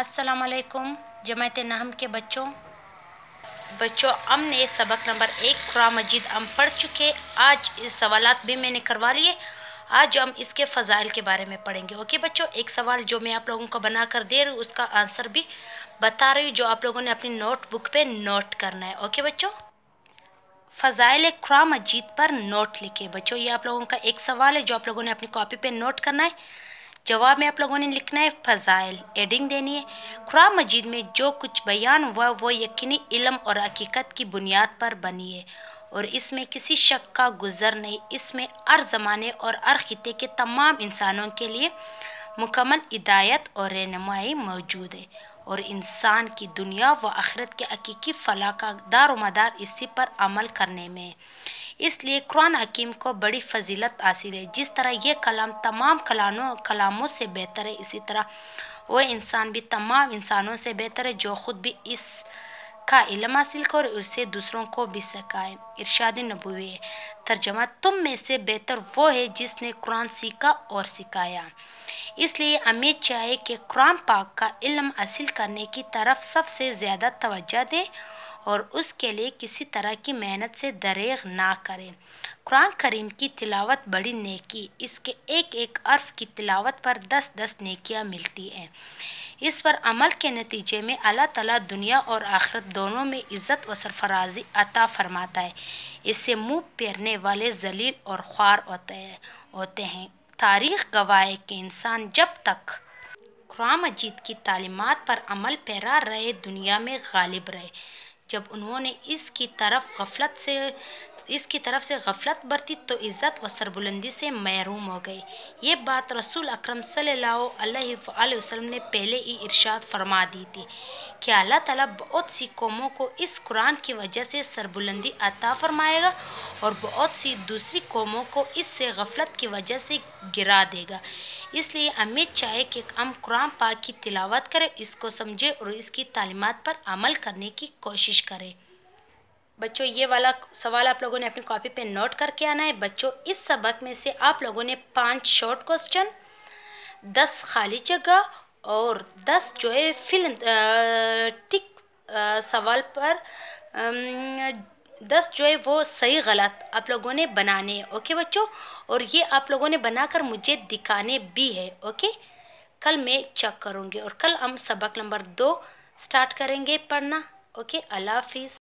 अस्सलाम वालेकुम जमात नहम के बच्चों हमने सबक नंबर 1 कुरान मजीद हम पढ़ चुके। आज इस सवालात भी मैंने करवा लिए। आज हम इसके फ़ज़ाइल के बारे में पढ़ेंगे। ओके बच्चों, एक सवाल जो मैं आप लोगों को बना कर दे रही हूँ उसका आंसर भी बता रही हूँ, जो आप लोगों ने अपनी नोटबुक पे नोट करना है। ओके बच्चों, फ़ज़ाइल कुरान मजीद पर नोट लिखे। बच्चों ये आप लोगों का एक सवाल है जो आप लोगों ने अपनी कॉपी पे नोट करना है। जवाब में आप लोगों ने लिखना है फ़ज़ाइल, एडिंग देनी है। कुरान मजीद में जो कुछ बयान हुआ वो यकीनी इल्म और हकीकत की बुनियाद पर बनी है और इसमें किसी शक का गुज़र नहीं। इसमें हर ज़माने और हर खिते के तमाम इंसानों के लिए मुकम्मल हिदायत और रहनुमाई मौजूद है और इंसान की दुनिया व आखिरत के हकीकी फलाह का दारोमदार इसी पर अमल करने में है। इसलिए कुरान हकीम को बड़ी फजीलत हासिल है। जिस तरह ये कलाम तमाम कलामों से बेहतर है, इसी तरह वो इंसान भी तमाम इंसानों से बेहतर है जो खुद भी इस का इल्म हासिल कर और इसे दूसरों को भी सिखाए। इरशाद नबूवी है, तर्जमा तुम में से बेहतर वो है जिसने कुरान सीखा और सिखाया। इसलिए हमें चाहिए कि कुरान पाक का इल्म हासिल करने की तरफ सबसे ज़्यादा तवज्जो दें और उसके लिए किसी तरह की मेहनत से दरेग ना करें। कुरान करीम की तिलावत बड़ी नेकी, इसके एक एक हर्फ की तिलावत पर 10-10 नेकियां मिलती हैं। इस पर अमल के नतीजे में अल्लाह ताला दुनिया और आखिरत दोनों में इज़्ज़त व सरफराजी अता फरमाता है। इससे मुँह फेरने वाले जलील और ख्वार होते हैं। तारीख़ गवाह है कि इंसान जब तक कुरान मजीद की तालीमात पर अमल पैरा रहे दुनिया में गालिब रहे। जब उन्होंने इसकी तरफ से गफलत बरती तो इज़्ज़त व सरबुलंदी से महरूम हो गए। ये बात रसूल अकरम सल्लल्लाहु अलैहि वसल्लम ने पहले ही इरशाद फरमा दी थी कि अल्लाह ताला बहुत सी कौमों को इस कुरान की वजह से सरबुलंदी अता फरमाएगा और बहुत सी दूसरी कौमों को इससे गफलत की वजह से गिरा देगा। इसलिए हमें चाहिए कि हम कुरान पाक की तिलावत करें, इसको समझें और इसकी तालीमात पर अमल करने की कोशिश करें। बच्चों ये वाला सवाल आप लोगों ने अपनी कॉपी पे नोट करके आना है। बच्चों इस सबक में से आप लोगों ने 5 शॉर्ट क्वेश्चन, 10 खाली जगह और 10 जो है टिक सवाल पर 10 जो है वो सही गलत आप लोगों ने बनाने हैं। ओके बच्चों, और ये आप लोगों ने बनाकर मुझे दिखाने भी है। ओके, कल मैं चेक करूँगी और कल हम सबक नंबर 2 स्टार्ट करेंगे पढ़ना। ओके, अल्लाह हाफिज़।